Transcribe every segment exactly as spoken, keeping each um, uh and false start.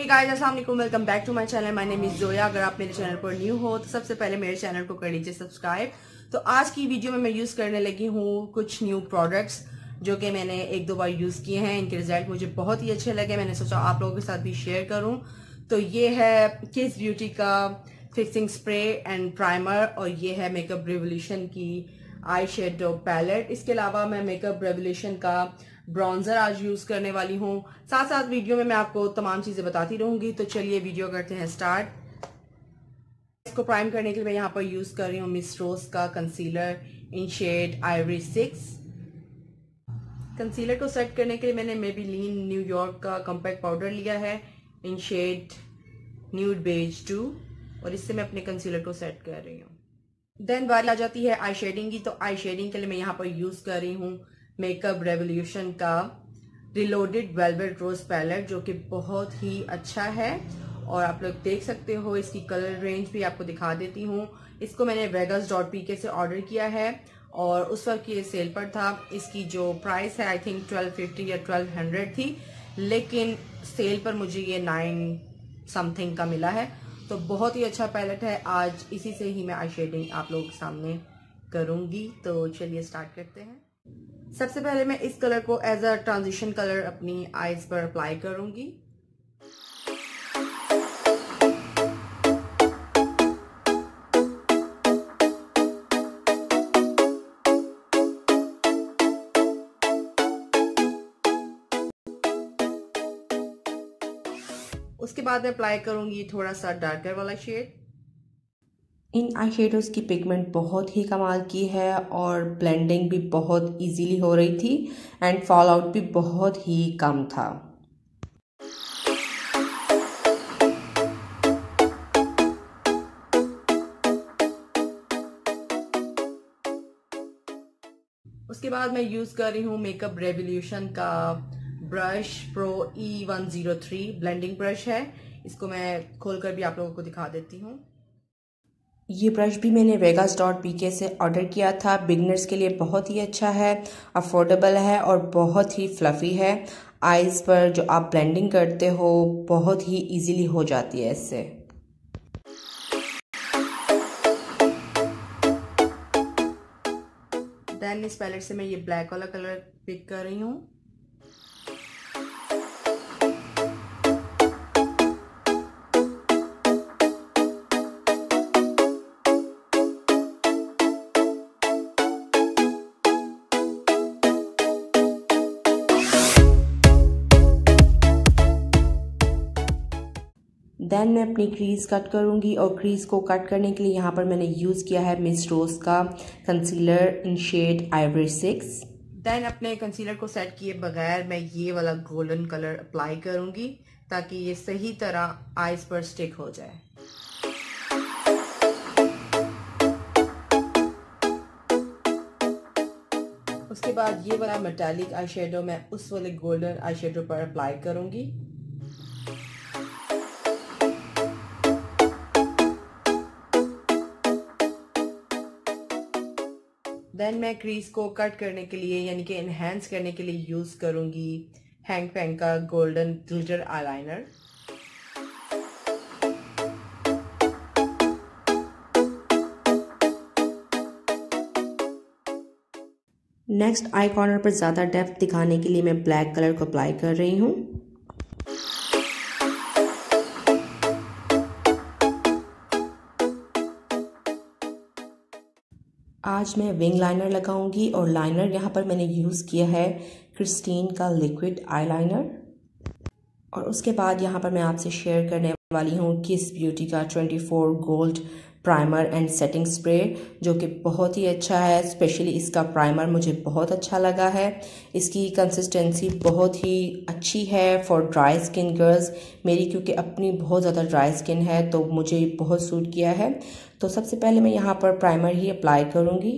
हे guys, अस्सलाम वालेकुम, welcome back to my channel. My name is Zoya. अगर आप मेरे चैनल पर न्यू हो तो सबसे पहले मेरे चैनल को कर लीजिए सब्सक्राइब। तो आज की वीडियो में मैं यूज करने लगी हूँ कुछ न्यू प्रोडक्ट्स जो कि मैंने एक दो बार यूज किए हैं। इनके रिजल्ट मुझे बहुत ही अच्छे लगे। मैंने सोचा आप लोगों के साथ भी शेयर करूँ। तो ये है किस ब्यूटी का फिक्सिंग स्प्रे एंड प्राइमर, और ये है मेकअप रेवोल्यूशन की आई शेडो पैलेट। इसके अलावा मैं मेकअप रेवोल्यूशन का ब्रॉन्जर आज यूज करने वाली हूँ। साथ साथ वीडियो में मैं आपको तमाम चीजें बताती रहूंगी। तो चलिए वीडियो करते हैं स्टार्ट। इसको प्राइम करने के लिए मैं यहाँ पर यूज कर रही हूँ मिस रोज का concealer in shade ivory six. Concealer को सेट करने के लिए मैंने मेबेलिन न्यूयॉर्क का कॉम्पैक्ट पाउडर लिया है in shade nude beige two, और इससे मैं अपने कंसीलर को सेट कर रही हूँ। देन बारी आ जाती है आई शेडिंग की। तो आई शेडिंग के लिए मैं यहाँ पर यूज कर रही हूँ मेकअप रेवोल्यूशन का रिलोडेड वेलवेट रोज पैलेट, जो कि बहुत ही अच्छा है। और आप लोग देख सकते हो इसकी कलर रेंज भी आपको दिखा देती हूँ। इसको मैंने वेगस डॉट पी के से ऑर्डर किया है और उस वक्त ये सेल पर था। इसकी जो प्राइस है आई थिंक ट्वेल्व फिफ्टी या ट्वेल्व हंड्रेड थी, लेकिन सेल पर मुझे ये नाइन समथिंग का मिला है। तो बहुत ही अच्छा पैलेट है। आज इसी से ही मैं आई शेडिंग आप लोगों के सामने करूंगी। तो चलिए स्टार्ट करते हैं। सबसे पहले मैं इस कलर को एज अ ट्रांजिशन कलर अपनी आईज पर अप्लाई करूंगी। उसके बाद मैं अप्लाई करूंगी थोड़ा सा डार्कर वाला शेड। इन आई शेडोज़ की पिगमेंट बहुत ही कमाल की है और ब्लेंडिंग भी बहुत इजीली हो रही थी एंड फॉल आउट भी बहुत ही कम था। उसके बाद मैं यूज कर रही हूँ मेकअप रेवोल्यूशन का brush pro E one zero three blending brush है। इसको मैं खोलकर भी आप लोगों को दिखा देती हूँ। ये ब्रश भी मैंने वेगस डॉट पी के से ऑर्डर किया था। बिगनर्स के लिए बहुत ही अच्छा है, अफोर्डेबल है और बहुत ही फ्लफी है। आईज पर जो आप ब्लेंडिंग करते हो बहुत ही इजीली हो जाती है इससे। देन इस पैलेट से मैं ये ब्लैक वाला कलर पिक कर रही हूँ। देन मैं अपनी क्रीज कट करूंगी और क्रीज को कट करने के लिए यहाँ पर मैंने यूज़ किया है मिस रोज का concealer in shade ivory six. Then अपने कंसीलर को सेट किए बगैर मैं ये वाला गोल्डन कलर अप्लाई करूंगी ताकि ये सही तरह आईज पर स्टिक हो जाए। उसके बाद ये वाला मेटालिक आई शेडो मैं उस वाले गोल्डन आई शेडो पर अप्लाई करूंगी। देन मैं क्रीज को कट करने के लिए यानी कि एनहेंस करने के लिए यूज करूंगी हैंग पेंग का golden glitter eyeliner. Next eye corner पर ज़्यादा डेप्थ दिखाने के लिए मैं ब्लैक कलर को अप्लाई कर रही हूँ। आज मैं विंग लाइनर लगाऊंगी और लाइनर यहाँ पर मैंने यूज़ किया है क्रिस्टीन का लिक्विड आईलाइनर। और उसके बाद यहाँ पर मैं आपसे शेयर करने वाली हूँ किस ब्यूटी का twenty four gold primer and setting spray, जो कि बहुत ही अच्छा है। स्पेशली इसका प्राइमर मुझे बहुत अच्छा लगा है। इसकी कंसिस्टेंसी बहुत ही अच्छी है फॉर ड्राई स्किन गर्ल्स। मेरी क्योंकि अपनी बहुत ज़्यादा ड्राई स्किन है तो मुझे बहुत सूट किया है। तो सबसे पहले मैं यहाँ पर प्राइमर ही अप्लाई करूँगी।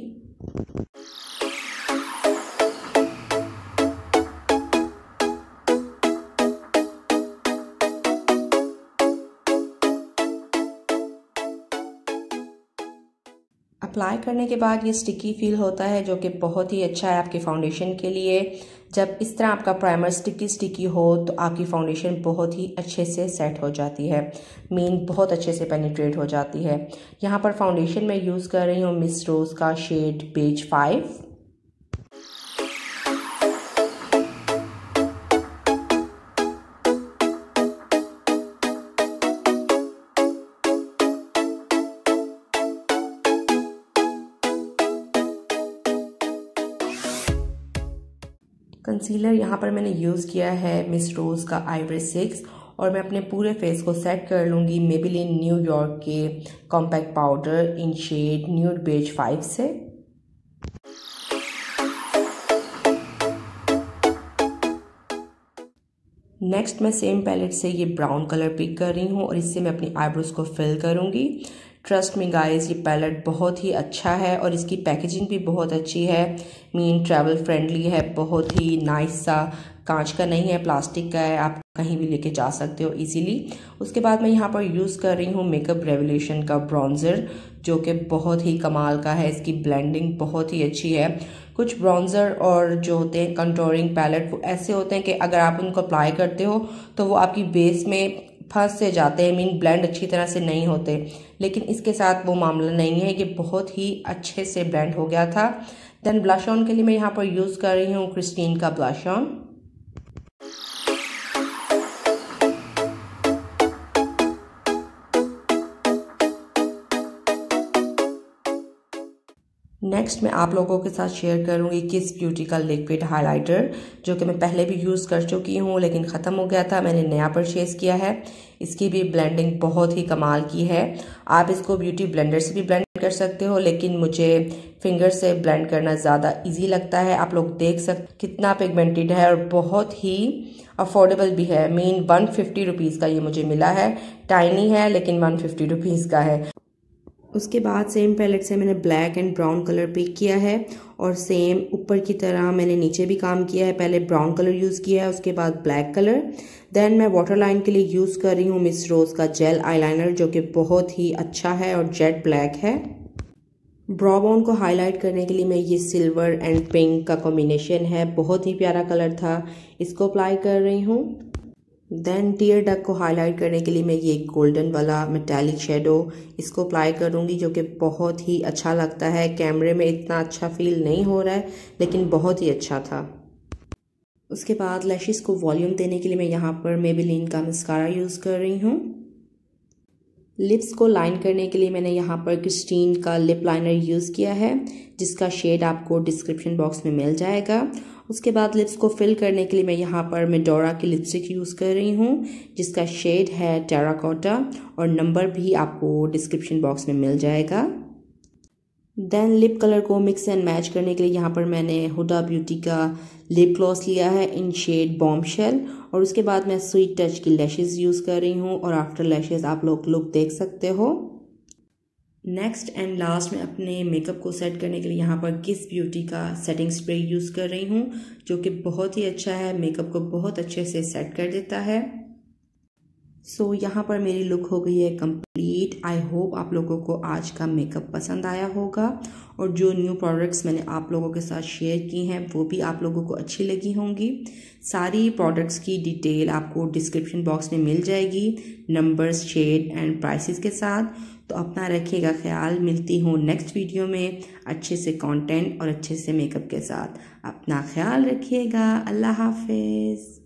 अप्लाई करने के बाद ये स्टिकी फील होता है, जो कि बहुत ही अच्छा है आपके फाउंडेशन के लिए। जब इस तरह आपका प्राइमर स्टिकी स्टिकी हो तो आपकी फाउंडेशन बहुत ही अच्छे से सेट हो जाती है, मीन बहुत अच्छे से पेनिट्रेट हो जाती है। यहाँ पर फाउंडेशन मैं यूज़ कर रही हूँ मिस रोज़ का शेड बेज फाइव। कंसीलर यहाँ पर मैंने यूज़ किया है मिस रोज़ का आइवरी सिक्स और मैं अपने पूरे फेस को सेट कर लूँगी मेबेलिन न्यूयॉर्क के compact powder in shade nude beige five से। नेक्स्ट मैं सेम पैलेट से ये ब्राउन कलर पिक कर रही हूँ और इससे मैं अपनी आईब्रोज को फिल करूँगी। ट्रस्ट मी गाइस, ये पैलेट बहुत ही अच्छा है और इसकी पैकेजिंग भी बहुत अच्छी है, मीन ट्रैवल फ्रेंडली है, बहुत ही नाइस सा, कांच का नहीं है, प्लास्टिक का है, आप कहीं भी लेके जा सकते हो इजीली। उसके बाद मैं यहाँ पर यूज़ कर रही हूँ मेकअप रेवोल्यूशन का ब्रॉन्ज़र जो कि बहुत ही कमाल का है, इसकी ब्लेंडिंग बहुत ही अच्छी है। कुछ ब्रॉन्ज़र और जो होते हैं कंटूरिंग पैलेट वो ऐसे होते हैं कि अगर आप उनको अप्लाई करते हो तो वो आपकी बेस में फंस से जाते हैं, मीन ब्लेंड अच्छी तरह से नहीं होते, लेकिन इसके साथ वो मामला नहीं है, ये बहुत ही अच्छे से ब्लेंड हो गया था। देन ब्लश ऑन के लिए मैं यहाँ पर यूज़ कर रही हूँ क्रिस्टीन का ब्लश ऑन। नेक्स्ट मैं आप लोगों के साथ शेयर करूंगी किस ब्यूटी का लिक्विड हाइलाइटर जो कि मैं पहले भी यूज़ कर चुकी हूँ लेकिन ख़त्म हो गया था, मैंने नया परचेज़ किया है। इसकी भी ब्लेंडिंग बहुत ही कमाल की है। आप इसको ब्यूटी ब्लेंडर से भी ब्लेंड कर सकते हो लेकिन मुझे फिंगर से ब्लेंड करना ज़्यादा ईजी लगता है। आप लोग देख सकते कितना पिगमेंटेड है और बहुत ही अफोर्डेबल भी है, मीन वन फिफ्टी रुपीज़ का ये मुझे मिला है। टाइनी है लेकिन वन फिफ्टी रुपीज़ का है। उसके बाद सेम पैलेट से मैंने black and brown colour pick किया है और सेम ऊपर की तरह मैंने नीचे भी काम किया है। पहले ब्राउन कलर यूज़ किया है, उसके बाद ब्लैक कलर। देन मैं वाटर लाइन के लिए यूज़ कर रही हूँ मिस रोज़ का जेल आईलाइनर जो कि बहुत ही अच्छा है और जेट ब्लैक है। ब्रो बोन को हाईलाइट करने के लिए मैं ये सिल्वर एंड पिंक का कॉम्बिनेशन है, बहुत ही प्यारा कलर था, इसको अप्लाई कर रही हूँ। देन टीयर डक को हाईलाइट करने के लिए मैं ये गोल्डन वाला मेटालिक शेडो इसको अप्लाई करूँगी जो कि बहुत ही अच्छा लगता है। कैमरे में इतना अच्छा फील नहीं हो रहा है लेकिन बहुत ही अच्छा था। उसके बाद लैशेस को वॉल्यूम देने के लिए मैं यहाँ पर मेबेलिन का मस्कारा यूज़ कर रही हूँ। लिप्स को लाइन करने के लिए मैंने यहाँ पर क्रिस्टीन का लिप लाइनर यूज़ किया है जिसका शेड आपको डिस्क्रिप्शन बॉक्स में मिल जाएगा। उसके बाद लिप्स को फिल करने के लिए मैं यहाँ पर मेडोरा की लिपस्टिक यूज़ कर रही हूँ जिसका शेड है टेराकोटा और नंबर भी आपको डिस्क्रिप्शन बॉक्स में मिल जाएगा। देन लिप कलर को मिक्स एंड मैच करने के लिए यहाँ पर मैंने हुडा ब्यूटी का लिप ग्लॉस लिया है इन शेड बॉम्बशेल और उसके बाद मैं स्वीट टच की लैशेस यूज़ कर रही हूँ और आफ्टर लैशेस आप लोग लुक देख सकते हो। नेक्स्ट एंड लास्ट में अपने मेकअप को सेट करने के लिए यहाँ पर किस ब्यूटी का सेटिंग स्प्रे यूज़ कर रही हूँ जो कि बहुत ही अच्छा है, मेकअप को बहुत अच्छे से सेट कर देता है। सो so, यहाँ पर मेरी लुक हो गई है कंप्लीट। आई होप आप लोगों को आज का मेकअप पसंद आया होगा और जो न्यू प्रोडक्ट्स मैंने आप लोगों के साथ शेयर की हैं वो भी आप लोगों को अच्छी लगी होंगी। सारी प्रोडक्ट्स की डिटेल आपको डिस्क्रिप्शन बॉक्स में मिल जाएगी, नंबर्स, शेड एंड प्राइसेस के साथ। तो अपना रखिएगा ख्याल, मिलती हूँ नेक्स्ट वीडियो में अच्छे से कंटेंट और अच्छे से मेकअप के साथ। अपना ख्याल रखिएगा, अल्लाह हाफिज़।